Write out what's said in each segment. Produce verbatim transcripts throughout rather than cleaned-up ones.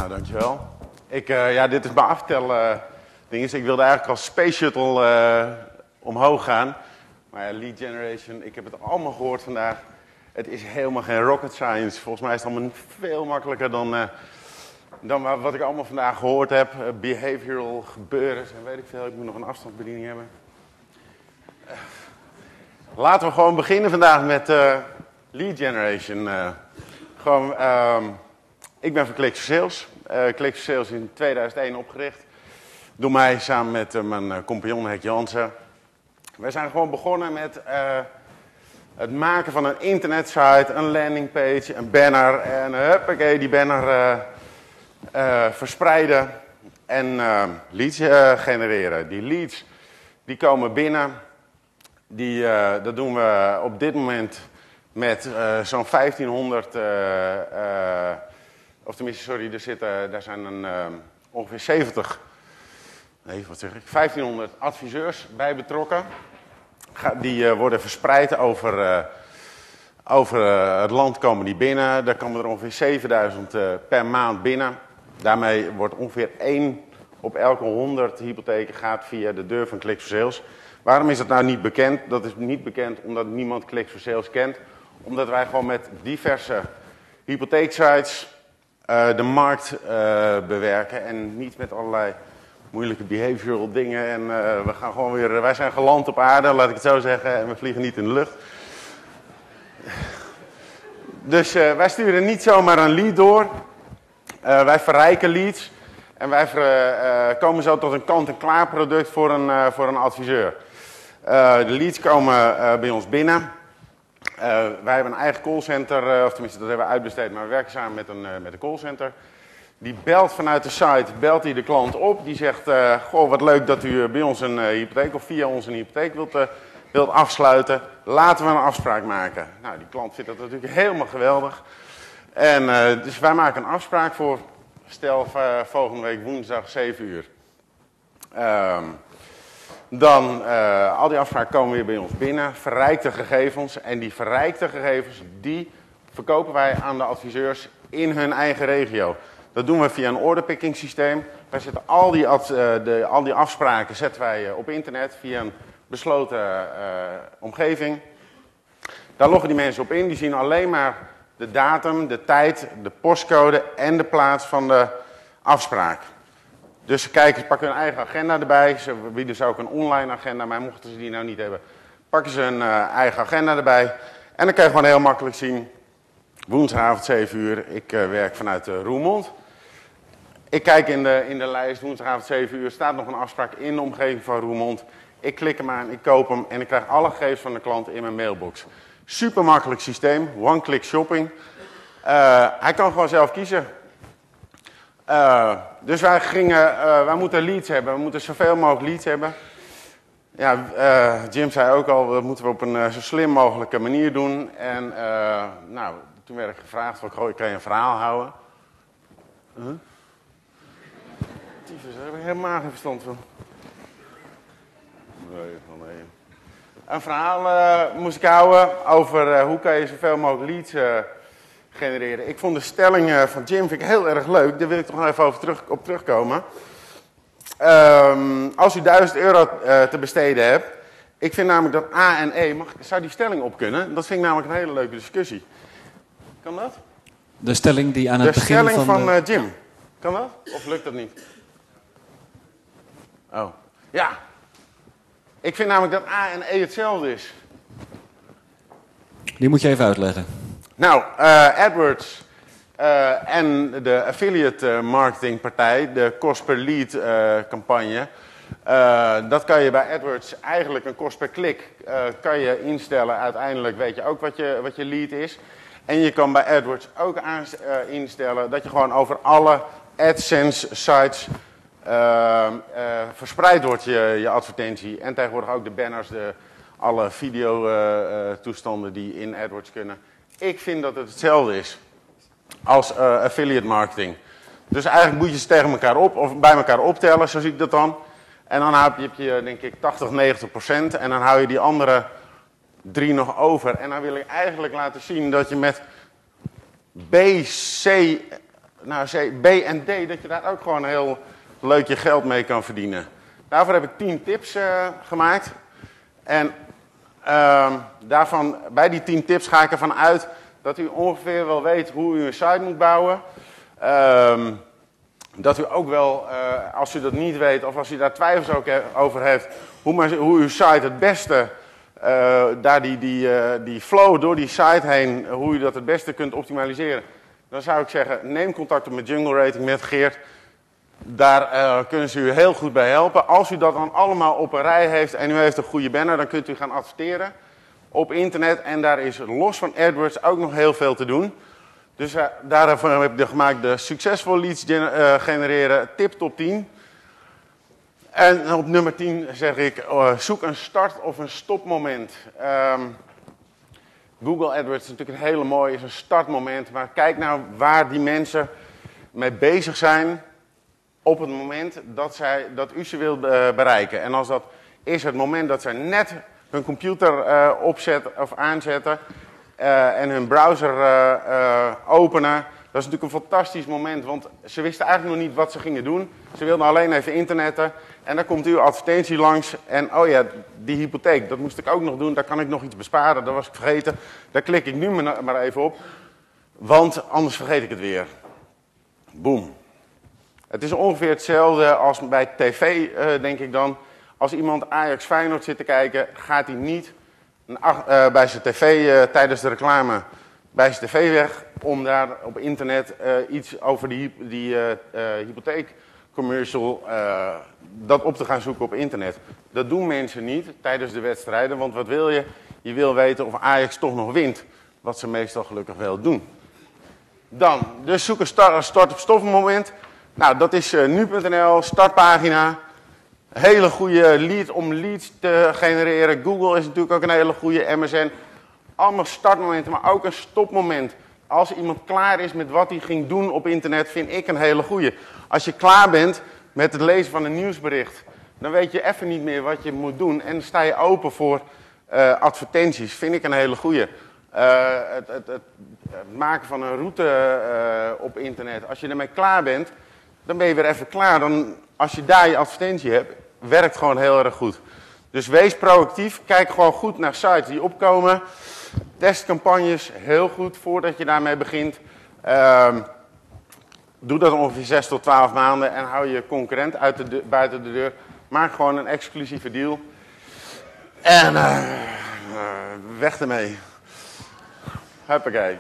dankjewel. Ik, uh, ja, dit is mijn aftel uh, ding is. Ik wilde eigenlijk als Space Shuttle uh, omhoog gaan. Maar ja, lead generation, ik heb het allemaal gehoord vandaag. Het is helemaal geen rocket science. Volgens mij is het allemaal veel makkelijker dan, uh, dan wat ik allemaal vandaag gehoord heb. Uh, behavioral gebeuren en weet ik veel. Ik moet nog een afstandsbediening hebben. Uh, laten we gewoon beginnen vandaag met uh, lead generation. Uh, gewoon... Uh, Ik ben van Clicks for Sales. Uh, Clicks for Sales in tweeduizend één opgericht. Door mij samen met uh, mijn uh, compagnon Hek Jansen. Wij zijn gewoon begonnen met uh, het maken van een internetsite, een landingpage, een banner. En uh, huppakee, die banner uh, uh, verspreiden en uh, leads uh, genereren. Die leads die komen binnen. Die, uh, dat doen we op dit moment met uh, zo'n vijftienhonderd... Uh, uh, Of tenminste, sorry, er zitten, daar zijn een, uh, ongeveer zeventig, nee, wat zeg ik, vijftienhonderd adviseurs bij betrokken. Die uh, worden verspreid over, uh, over uh, het land komen die binnen. Daar komen er ongeveer zevenduizend uh, per maand binnen. Daarmee wordt ongeveer één op elke honderd hypotheken gaat via de deur van Clicks for Sales. Waarom is dat nou niet bekend? Dat is niet bekend omdat niemand Clicks for Sales kent. Omdat wij gewoon met diverse hypotheeksites... Uh, de markt uh, bewerken en niet met allerlei moeilijke behavioral dingen. En uh, we gaan gewoon weer, wij zijn geland op aarde, laat ik het zo zeggen, en we vliegen niet in de lucht. Dus uh, wij sturen niet zomaar een lead door. Uh, wij verrijken leads en wij ver, uh, komen zo tot een kant-en-klaar product voor een, uh, voor een adviseur. Uh, de leads komen uh, bij ons binnen. Uh, wij hebben een eigen callcenter, uh, of tenminste dat hebben we uitbesteed, maar we werken samen met een, uh, met een callcenter. Die belt vanuit de site, belt hij de klant op, die zegt, uh, goh wat leuk dat u bij ons een uh, hypotheek of via ons een hypotheek wilt, uh, wilt afsluiten. Laten we een afspraak maken. Nou, die klant vindt dat natuurlijk helemaal geweldig. En uh, dus wij maken een afspraak voor, stel uh, volgende week woensdag zeven uur. Uh, Dan, uh, al die afspraken komen weer bij ons binnen, verrijkte gegevens. En die verrijkte gegevens, die verkopen wij aan de adviseurs in hun eigen regio. Dat doen we via een orderpicking systeem. Wij zetten al die, ad, uh, de, al die afspraken zetten wij uh, op internet via een besloten uh, omgeving. Daar loggen die mensen op in, die zien alleen maar de datum, de tijd, de postcode en de plaats van de afspraak. Dus ze kijken, ze pakken hun eigen agenda erbij. Ze bieden ze ook een online agenda, maar mochten ze die nou niet hebben, pakken ze hun uh, eigen agenda erbij. En dan kan je gewoon heel makkelijk zien, woensdagavond zeven uur, ik uh, werk vanuit uh, Roermond. Ik kijk in de, in de lijst, woensdagavond zeven uur, staat nog een afspraak in de omgeving van Roermond. Ik klik hem aan, ik koop hem en ik krijg alle gegevens van de klant in mijn mailbox. Super makkelijk systeem, one-click shopping. Uh, hij kan gewoon zelf kiezen. Uh, dus wij gingen, uh, wij moeten leads hebben, we moeten zoveel mogelijk leads hebben. Ja, uh, Jim zei ook al, dat moeten we op een uh, zo slim mogelijke manier doen. En uh, nou, toen werd ik gevraagd, van, goh, kan je een verhaal houden? Huh? Tyfus, daar heb ik helemaal geen verstand van. Nee, nee. Een verhaal uh, moest ik houden over uh, hoe kan je zoveel mogelijk leads uh, genereren. Ik vond de stelling uh, van Jim vind ik heel erg leuk. Daar wil ik toch nog even over terug, op terugkomen. Um, als u duizend euro uh, te besteden hebt. Ik vind namelijk dat A en E, mag, zou die stelling op kunnen? Dat vind ik namelijk een hele leuke discussie. Kan dat? De stelling die aan het de begin van... De stelling van uh, uh, Jim. Kan dat? Of lukt dat niet? Oh, ja. Ik vind namelijk dat A en E hetzelfde is. Die moet je even uitleggen. Nou, uh, AdWords uh, en de affiliate uh, marketingpartij, de cost per lead uh, campagne, uh, dat kan je bij AdWords eigenlijk een kost per klik uh, kan je instellen. Uiteindelijk weet je ook wat je, wat je lead is. En je kan bij AdWords ook aan, uh, instellen dat je gewoon over alle AdSense sites uh, uh, verspreid wordt je, je advertentie. En tegenwoordig ook de banners, de, alle video uh, uh, toestanden die in AdWords kunnen. Ik vind dat het hetzelfde is als uh, affiliate marketing. Dus eigenlijk moet je ze tegen elkaar op, of bij elkaar optellen, zo zie ik dat dan. En dan heb je, heb je denk ik tachtig, negentig procent en dan hou je die andere drie nog over. En dan wil ik eigenlijk laten zien dat je met B, C nou, C, B en D, dat je daar ook gewoon heel leuk je geld mee kan verdienen. Daarvoor heb ik tien tips uh, gemaakt. En uh, daarvan, bij die tien tips ga ik ervan uit dat u ongeveer wel weet hoe u een site moet bouwen. Uh, dat u ook wel, uh, als u dat niet weet of als u daar twijfels ook he- over heeft, hoe, maar, hoe uw site het beste, uh, daar die, die, uh, die flow door die site heen, hoe u dat het beste kunt optimaliseren. Dan zou ik zeggen, neem contact op met Jungle Rating, met Geert. Daar uh, kunnen ze u heel goed bij helpen. Als u dat dan allemaal op een rij heeft en u heeft een goede banner, dan kunt u gaan adverteren op internet. En daar is los van AdWords ook nog heel veel te doen. Dus uh, daarvoor heb ik gemaakt de succesvol leads uh, genereren, tip top tien. En op nummer tien zeg ik, uh, zoek een start- of een stopmoment. Um, Google AdWords is natuurlijk een hele mooie, is een startmoment. Maar kijk nou waar die mensen mee bezig zijn op het moment dat, zij, dat u ze wil uh, bereiken. En als dat is het moment dat zij net hun computer uh, opzetten of aanzetten uh, en hun browser uh, uh, openen. Dat is natuurlijk een fantastisch moment, want ze wisten eigenlijk nog niet wat ze gingen doen. Ze wilden alleen even internetten en dan komt uw advertentie langs. En oh ja, die hypotheek, dat moest ik ook nog doen, daar kan ik nog iets besparen, dat was ik vergeten. Daar klik ik nu maar even op, want anders vergeet ik het weer. Boom. Het is ongeveer hetzelfde als bij tv, uh, denk ik dan. Als iemand Ajax Feyenoord zit te kijken, gaat hij niet uh, bij zijn tv uh, tijdens de reclame bij zijn tv weg om daar op internet uh, iets over die, die uh, uh, hypotheekcommercial uh, dat op te gaan zoeken op internet. Dat doen mensen niet tijdens de wedstrijden, want wat wil je? Je wil weten of Ajax toch nog wint, wat ze meestal gelukkig wel doen. Dan, dus zoek een start- start-op-stop moment. Nou, dat is uh, nu punt n l, startpagina. Hele goede lead om leads te genereren. Google is natuurlijk ook een hele goede, M S N. Allemaal startmomenten, maar ook een stopmoment. Als iemand klaar is met wat hij ging doen op internet, vind ik een hele goede. Als je klaar bent met het lezen van een nieuwsbericht, dan weet je even niet meer wat je moet doen. En dan sta je open voor uh, advertenties, vind ik een hele goede. Uh, het, het, het, het maken van een route uh, op internet. Als je ermee klaar bent, dan ben je weer even klaar. Dan, als je daar je advertentie hebt, werkt gewoon heel erg goed. Dus wees proactief. Kijk gewoon goed naar sites die opkomen. Testcampagnes, heel goed voordat je daarmee begint. Uh, doe dat ongeveer zes tot twaalf maanden en hou je concurrent uit de de, buiten de deur. Maak gewoon een exclusieve deal. En uh, uh, weg ermee. Huppakee.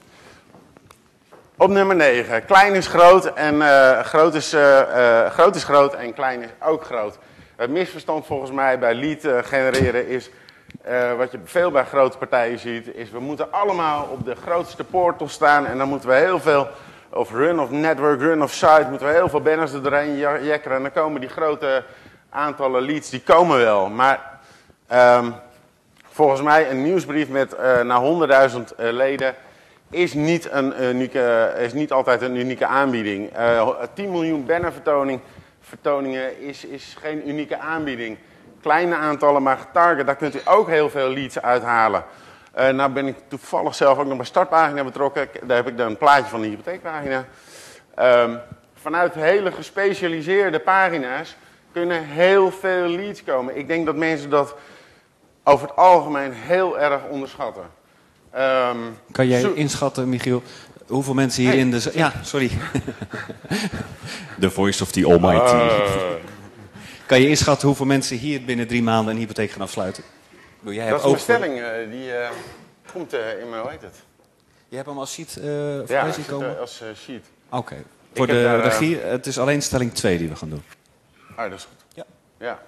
Op nummer negen. Klein is groot en uh, groot, is, uh, uh, groot is groot en klein is ook groot. Het misverstand volgens mij bij lead uh, genereren is, uh, wat je veel bij grote partijen ziet, is we moeten allemaal op de grootste portal staan en dan moeten we heel veel, of run of network, run of site, moeten we heel veel banners er doorheen jekkeren en dan komen die grote aantallen leads, die komen wel. Maar um, volgens mij een nieuwsbrief met uh, naar honderdduizend uh, leden is niet, een unieke, is niet altijd een unieke aanbieding. Uh, tien miljoen bannervertoning vertoningen is, is geen unieke aanbieding. Kleine aantallen, maar getarget, daar kunt u ook heel veel leads uithalen. Uh, nou ben ik toevallig zelf ook nog bij startpagina betrokken. Daar heb ik dan een plaatje van de hypotheekpagina. Um, vanuit hele gespecialiseerde pagina's kunnen heel veel leads komen. Ik denk dat mensen dat over het algemeen heel erg onderschatten. Um, kan jij zo... inschatten, Michiel, hoeveel mensen hier hey. in de... Ja, sorry. The voice of the almighty. Uh... Kan je inschatten hoeveel mensen hier binnen drie maanden een hypotheek gaan afsluiten? Jij dat hebt is een ook bestelling, uh, die uh, komt uh, in mijn, hoe heet het? Je hebt hem als sheet uh, ja, voorbij zien komen? Ja, als uh, sheet. Oké. Okay. Voor de daar, regie, uh... het is alleen stelling twee die we gaan doen. Ah, dat is goed. Ja. Ja.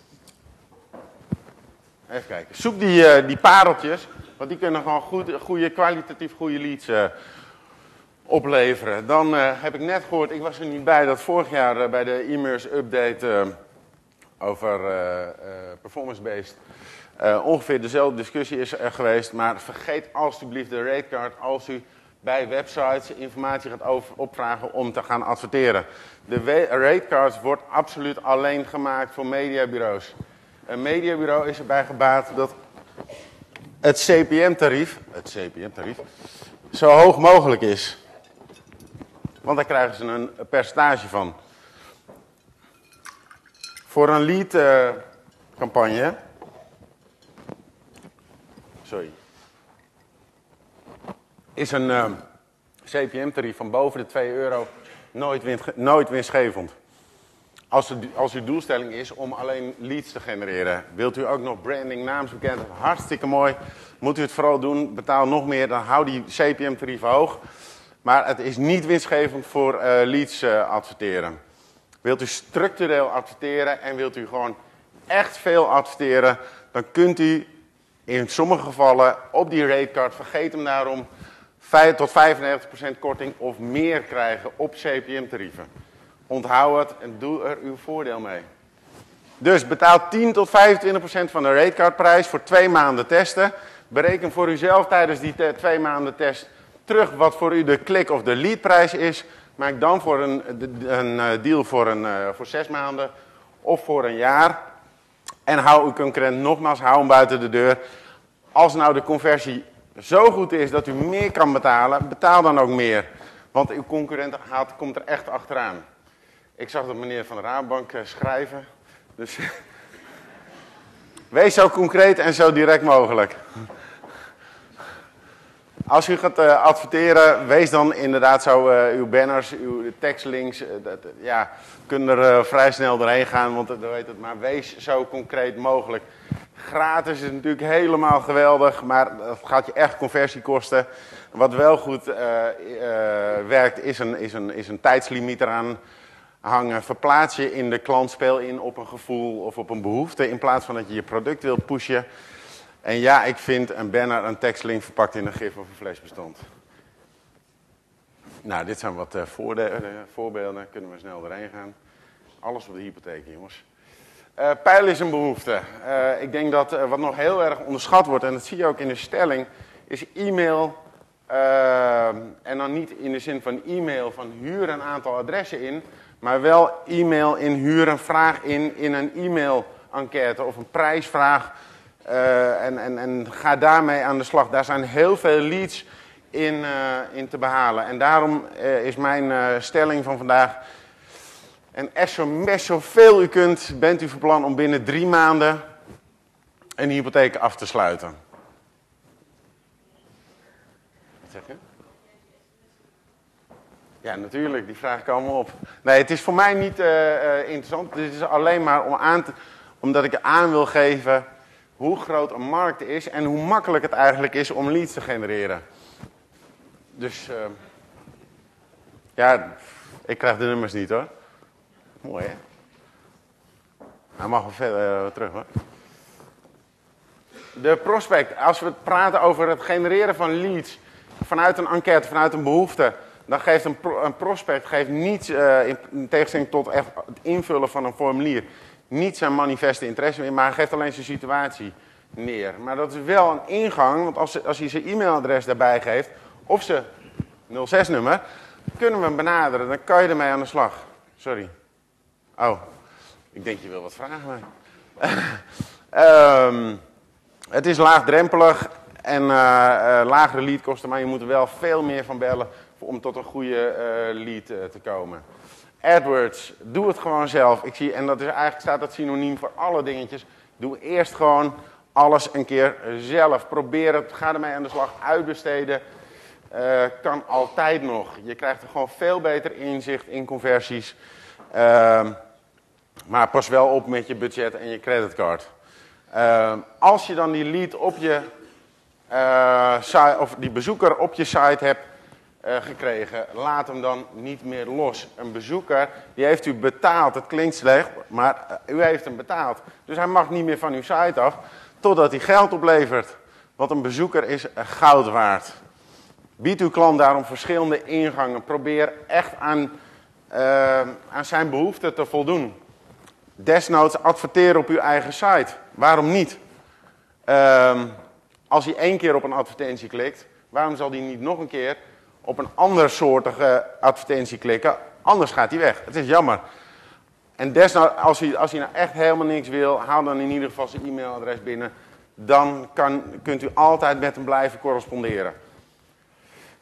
Even kijken. Zoek die, uh, die pareltjes, want die kunnen gewoon goed, goede, kwalitatief goede leads uh, opleveren. Dan uh, heb ik net gehoord, ik was er niet bij, dat vorig jaar uh, bij de e-mails update uh, over uh, uh, performance-based uh, ongeveer dezelfde discussie is er geweest. Maar vergeet alstublieft de ratecard als u bij websites informatie gaat over, opvragen om te gaan adverteren. De ratecard wordt absoluut alleen gemaakt voor mediabureaus. Een mediabureau is erbij gebaat dat het C P M-tarief, het C P M-tarief, zo hoog mogelijk is. Want daar krijgen ze een percentage van. Voor een lead uh, campagne. Sorry. Is een uh, C P M-tarief van boven de twee euro nooit, win, nooit winstgevend. Als, de, als uw doelstelling is om alleen leads te genereren. Wilt u ook nog branding, naamsbekendheid, hartstikke mooi. Moet u het vooral doen, betaal nog meer, dan hou die C P M-tarieven hoog. Maar het is niet winstgevend voor uh, leads uh, adverteren. Wilt u structureel adverteren en wilt u gewoon echt veel adverteren, dan kunt u in sommige gevallen op die ratecard, vergeet hem daarom, vijf tot vijfennegentig procent korting of meer krijgen op C P M-tarieven. Onthoud het en doe er uw voordeel mee. Dus betaal tien tot vijfentwintig procent van de ratecardprijs voor twee maanden testen. Bereken voor uzelf tijdens die te, twee maanden test terug wat voor u de klik of de leadprijs is. Maak dan voor een, een deal voor, een, voor zes maanden of voor een jaar. En hou uw concurrent nogmaals, hou hem buiten de deur. Als nou de conversie zo goed is dat u meer kan betalen, betaal dan ook meer. Want uw concurrent gaat, komt er echt achteraan. Ik zag dat meneer van de Rabobank schrijven. Dus wees zo concreet en zo direct mogelijk. Als u gaat uh, adverteren, wees dan inderdaad zo uh, uw banners, uw tekstlinks, uh, dat, uh, ja, kunnen er uh, vrij snel doorheen gaan, want uh, weet het, maar wees zo concreet mogelijk. Gratis is natuurlijk helemaal geweldig, maar dat gaat je echt conversie kosten. Wat wel goed uh, uh, werkt, is een, is, een, is een tijdslimiet eraan hangen. Verplaats je in de klant, speel in op een gevoel of op een behoefte, in plaats van dat je je product wilt pushen. En ja, ik vind een banner, een tekstlink verpakt in een gif of een flesbestand. Nou, dit zijn wat uh, voorde- uh, voorbeelden. Kunnen we snel erheen gaan. Alles op de hypotheek, jongens. Uh, pijl is een behoefte. Uh, ik denk dat uh, wat nog heel erg onderschat wordt, en dat zie je ook in de stelling, is e-mail. Uh, en dan niet in de zin van e-mail van huur een aantal adressen in, maar wel e-mail in huur een vraag in, in een e-mail-enquête of een prijsvraag. Uh, en, en, en ga daarmee aan de slag. Daar zijn heel veel leads in, uh, in te behalen. En daarom uh, is mijn uh, stelling van vandaag. En echt zo best zoveel u kunt, bent u van plan om binnen drie maanden een hypotheek af te sluiten. Wat zeg je? Ja, natuurlijk, die vraag ik allemaal op. Nee, het is voor mij niet uh, uh, interessant. Dit is alleen maar om aan te, omdat ik aan wil geven hoe groot een markt is en hoe makkelijk het eigenlijk is om leads te genereren. Dus, uh, ja, ik krijg de nummers niet hoor. Mooi hè? Hij mag wel verder uh, terug hoor. De prospect, als we praten over het genereren van leads vanuit een enquête, vanuit een behoefte, dan geeft een, pro een prospect geeft niet, uh, in tegenstelling tot echt het invullen van een formulier, niet zijn manifeste interesse meer, maar hij geeft alleen zijn situatie neer. Maar dat is wel een ingang, want als, als hij zijn e-mailadres daarbij geeft, of zijn nul zes nummer, kunnen we hem benaderen. Dan kan je ermee aan de slag. Sorry. Oh, ik denk je wil wat vragen. um, het is laagdrempelig en uh, uh, lagere leadkosten, maar je moet er wel veel meer van bellen om tot een goede uh, lead uh, te komen. AdWords, doe het gewoon zelf. Ik zie, en dat is eigenlijk staat dat synoniem voor alle dingetjes. Doe eerst gewoon alles een keer zelf. Probeer het, ga ermee aan de slag, uitbesteden. Uh, kan altijd nog. Je krijgt er gewoon veel beter inzicht in conversies. Uh, maar pas wel op met je budget en je creditcard. Uh, als je dan die lead op je uh, site, of die bezoeker op je site hebt uh, gekregen, laat hem dan niet meer los. Een bezoeker, die heeft u betaald. Het klinkt slecht, maar uh, u heeft hem betaald. Dus hij mag niet meer van uw site af, totdat hij geld oplevert. Want een bezoeker is uh, goud waard. Bied uw klant daarom verschillende ingangen. Probeer echt aan, uh, aan zijn behoeften te voldoen. Desnoods adverteren op uw eigen site. Waarom niet? Uh, als hij één keer op een advertentie klikt, waarom zal hij niet nog een keer op een andersoortige advertentie klikken? Anders gaat hij weg. Het is jammer. En desnoods, als hij, als hij nou echt helemaal niks wil, haal dan in ieder geval zijn e-mailadres binnen. Dan kan, kunt u altijd met hem blijven corresponderen.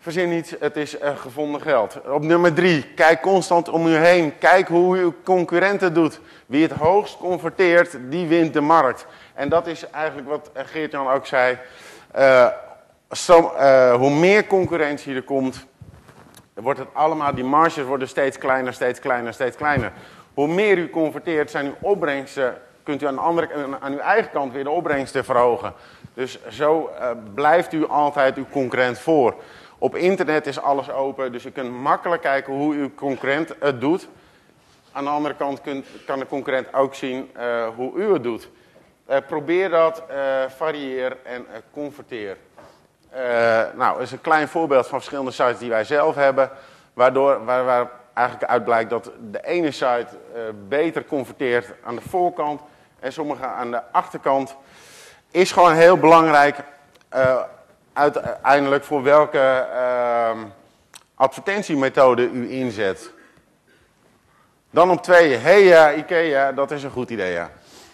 Verzin niet, het is uh, gevonden geld. Op nummer drie, kijk constant om u heen. Kijk hoe uw concurrent het doet. Wie het hoogst converteert, die wint de markt. En dat is eigenlijk wat Geert-Jan ook zei. Uh, so, uh, hoe meer concurrentie er komt, wordt het allemaal, die marges worden steeds kleiner, steeds kleiner, steeds kleiner. Hoe meer u converteert, zijn uw opbrengsten, kunt u aan, de andere, aan uw eigen kant weer de opbrengsten verhogen. Dus zo uh, blijft u altijd uw concurrent voor. Op internet is alles open, dus u kunt makkelijk kijken hoe uw concurrent het doet. Aan de andere kant kunt, kan de concurrent ook zien uh, hoe u het doet. Uh, probeer dat, uh, varieer en uh, converteer. Uh, nou, dat is een klein voorbeeld van verschillende sites die wij zelf hebben. Waardoor waar, waar eigenlijk uit blijkt dat de ene site uh, beter converteert aan de voorkant en sommige aan de achterkant. Is gewoon heel belangrijk uh, uiteindelijk voor welke uh, advertentiemethode u inzet. Dan op twee, hey ja, IKEA, dat is een goed idee, ja.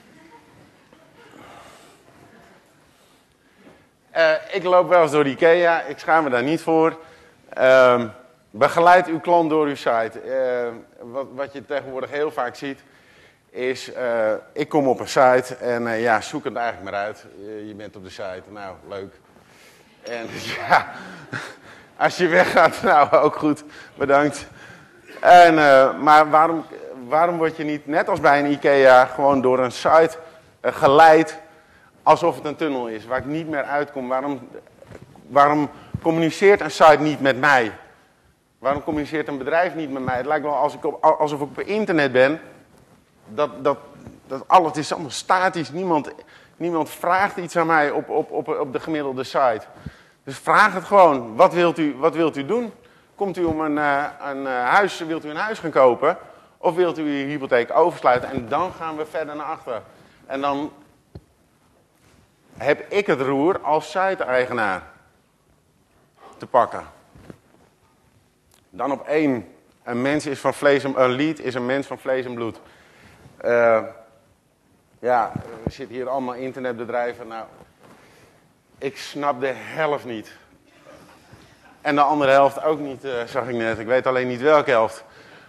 Uh, ik loop wel eens door de IKEA, ik schaam me daar niet voor. Uh, begeleid uw klant door uw site. Uh, wat, wat je tegenwoordig heel vaak ziet, is, uh, ik kom op een site en uh, ja, zoek het eigenlijk maar uit. Uh, je bent op de site, nou, leuk. En ja, als je weggaat, nou, ook goed, bedankt. En, uh, maar waarom, waarom word je niet, net als bij een IKEA, gewoon door een site uh, geleid, alsof het een tunnel is, waar ik niet meer uitkom? Waarom, waarom communiceert een site niet met mij? Waarom communiceert een bedrijf niet met mij? Het lijkt wel als ik op, alsof ik op internet ben, dat, dat, dat alles is allemaal statisch. Niemand, niemand vraagt iets aan mij op, op, op, op de gemiddelde site. Dus vraag het gewoon. Wat wilt u, wat wilt u doen? Komt u om een, uh, een uh, huis, wilt u een huis gaan kopen? Of wilt u uw hypotheek oversluiten? En dan gaan we verder naar achter. En dan heb ik het roer als site-eigenaar te pakken. Dan op één. Een mens is van vlees en, een lead is een mens van vlees en bloed. Uh, ja, we zitten hier allemaal internetbedrijven. Nou, ik snap de helft niet. En de andere helft ook niet, uh, zag ik net. Ik weet alleen niet welke helft.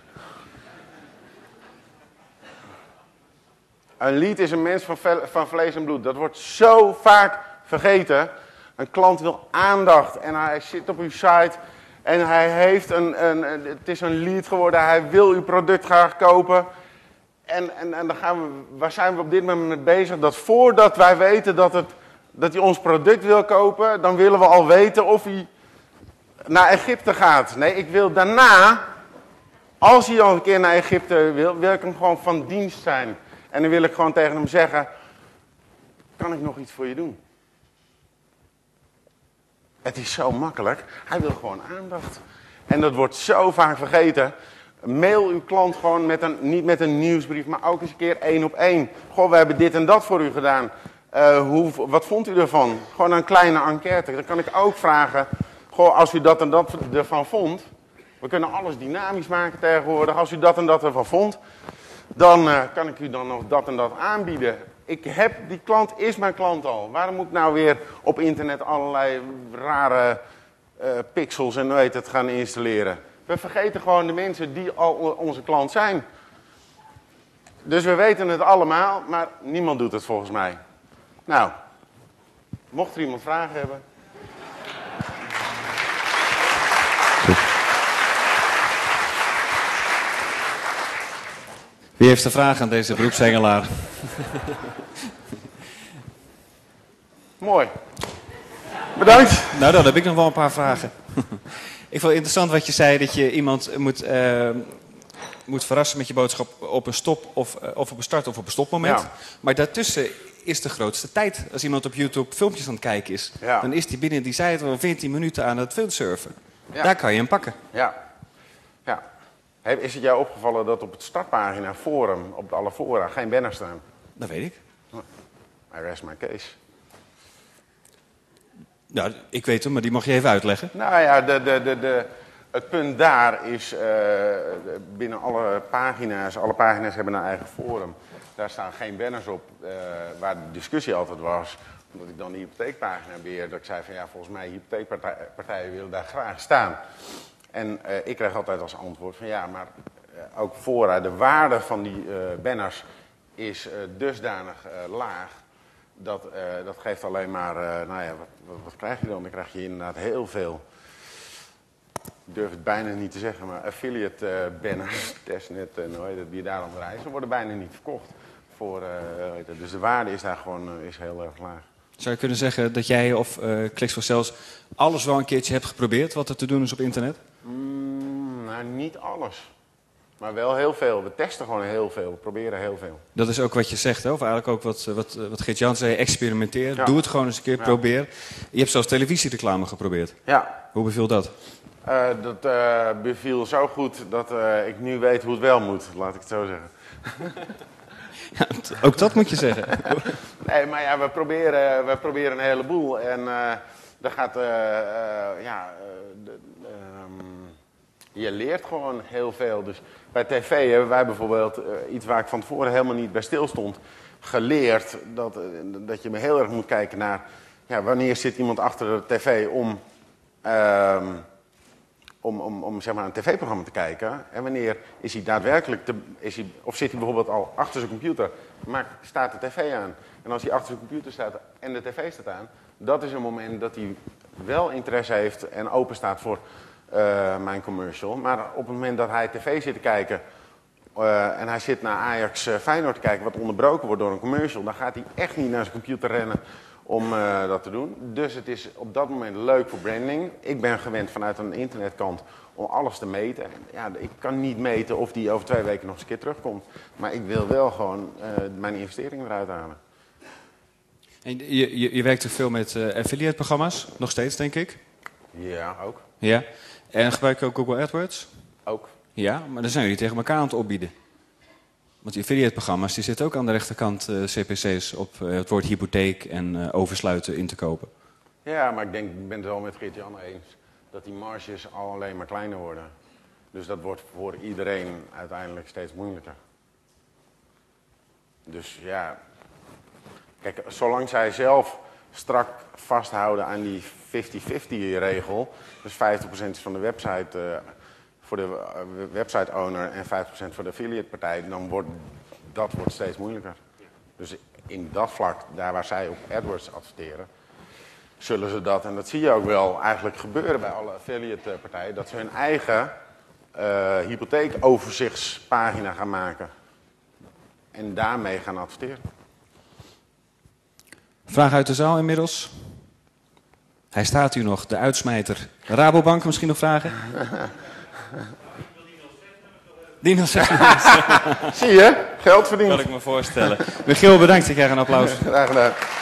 Een lead is een mens van, van vlees en bloed. Dat wordt zo vaak vergeten. Een klant wil aandacht en hij zit op uw site en hij heeft een, een, een het is een lead geworden. Hij wil uw product graag kopen. En, en, en dan gaan we, waar zijn we op dit moment mee bezig? Dat voordat wij weten dat, het, dat hij ons product wil kopen, dan willen we al weten of hij naar Egypte gaat. Nee, ik wil daarna, als hij al een keer naar Egypte wil, wil ik hem gewoon van dienst zijn. En dan wil ik gewoon tegen hem zeggen, kan ik nog iets voor je doen? Het is zo makkelijk. Hij wil gewoon aandacht. En dat wordt zo vaak vergeten. Mail uw klant gewoon met een, niet met een nieuwsbrief, maar ook eens een keer één op één. Goh, we hebben dit en dat voor u gedaan. Uh, hoe, wat vond u ervan? Gewoon een kleine enquête. Dan kan ik ook vragen, goh, als u dat en dat ervan vond. We kunnen alles dynamisch maken tegenwoordig. Als u dat en dat ervan vond, dan uh, kan ik u dan nog dat en dat aanbieden. Ik heb, die klant is mijn klant al. Waarom moet ik nou weer op internet allerlei rare uh, pixels en weet het gaan installeren? We vergeten gewoon de mensen die al onze klant zijn. Dus we weten het allemaal, maar niemand doet het volgens mij. Nou, mocht er iemand vragen hebben. Wie heeft de vraag aan deze beroepshengelaar? Mooi. Bedankt. Nou, dan heb ik nog wel een paar vragen. Ik vond het interessant wat je zei, dat je iemand moet, uh, moet verrassen met je boodschap op een stop of, uh, of op een start of op een stopmoment. Ja. Maar daartussen is de grootste tijd. Als iemand op YouTube filmpjes aan het kijken is, ja. dan is hij binnen die site wel veertien minuten aan het filmsurfen. Ja. Daar kan je hem pakken. Ja. Ja. Is het jou opgevallen dat op het startpagina forum, op alle fora, geen banners staan? Dat weet ik. I rest my case. Nou, ik weet hem, maar die mag je even uitleggen. Nou ja, de, de, de, de, Het punt daar is, uh, binnen alle pagina's, alle pagina's hebben een eigen forum. Daar staan geen banners op, uh, waar de discussie altijd was. Omdat ik dan de hypotheekpagina beheer, dat ik zei van ja, volgens mij hypotheekpartijen willen daar graag staan. En uh, ik kreeg altijd als antwoord van ja, maar uh, ook vooruit, de waarde van die uh, banners is uh, dusdanig uh, laag. Dat, uh, dat geeft alleen maar, uh, nou ja, wat, wat, wat krijg je dan? Dan krijg je inderdaad heel veel, ik durf het bijna niet te zeggen, maar affiliate uh, banners, testnet en hoe heet het, die daar aan reizen, worden bijna niet verkocht. Voor, uh, dus de waarde is daar gewoon uh, is heel erg laag. Zou je kunnen zeggen dat jij of uh, Clicks for Sales alles wel een keertje hebt geprobeerd wat er te doen is op internet? Mm, nou, niet alles. Maar wel heel veel. We testen gewoon heel veel. We proberen heel veel. Dat is ook wat je zegt, hè? Of eigenlijk ook wat, wat, wat Geert-Jan zei. Experimenteer. Ja. Doe het gewoon eens een keer. Ja. Probeer. Je hebt zelfs televisiereclame geprobeerd. Ja. Hoe beviel dat? Uh, dat uh, beviel zo goed dat uh, ik nu weet hoe het wel moet. Laat ik het zo zeggen. Ja, ook dat moet je zeggen. Nee, maar ja, we proberen, we proberen een heleboel. En uh, daar gaat, uh, uh, ja, uh, de, um, je leert gewoon heel veel. Dus bij tv hebben wij bijvoorbeeld, uh, iets waar ik van tevoren helemaal niet bij stil stond, geleerd dat, uh, dat je me heel erg moet kijken naar, ja, wanneer zit iemand achter de tv om, uh, om, om, om zeg maar een tv-programma te kijken. En wanneer is hij daadwerkelijk, te, is hij, of zit hij bijvoorbeeld al achter zijn computer, maar staat de tv aan. En als hij achter zijn computer staat en de tv staat aan, dat is een moment dat hij wel interesse heeft en open staat voor uh, mijn commercial. Maar op het moment dat hij tv zit te kijken uh, en hij zit naar Ajax uh, Feyenoord te kijken, wat onderbroken wordt door een commercial, dan gaat hij echt niet naar zijn computer rennen om uh, dat te doen. Dus het is op dat moment leuk voor branding. Ik ben gewend vanuit een internetkant om alles te meten. Ja, ik kan niet meten of die over twee weken nog eens een keer terugkomt. Maar ik wil wel gewoon uh, mijn investeringen eruit halen. En je, je, je werkt er veel met uh, affiliate-programma's, nog steeds denk ik? Ja, ook. Ja. En gebruik je ook Google AdWords? Ook. Ja, maar dan zijn jullie tegen elkaar aan het opbieden. Want die affiliate-programma's die zitten ook aan de rechterkant uh, C P C's op uh, het woord hypotheek en uh, oversluiten in te kopen. Ja, maar ik denk, ik ben het wel met Geert-Jan eens, dat die marges al alleen maar kleiner worden. Dus dat wordt voor iedereen uiteindelijk steeds moeilijker. Dus ja, kijk, zolang zij zelf strak vasthouden aan die vijftig vijftig regel, dus vijftig procent van de website uh, voor de uh, website owner en vijftig procent voor de affiliate partij, dan wordt dat wordt steeds moeilijker. Dus in dat vlak, daar waar zij op AdWords adverteren, zullen ze dat, en dat zie je ook wel eigenlijk gebeuren bij alle affiliate partijen, dat ze hun eigen uh, hypotheekoverzichtspagina gaan maken. En daarmee gaan adverteren. Vraag uit de zaal inmiddels. Hij staat u nog, de uitsmijter. Rabobank misschien nog vragen? Dino zegt. Zie je? Geld verdienen. Kan ik me voorstellen. Michiel, bedankt. Ik krijg een applaus. Graag gedaan.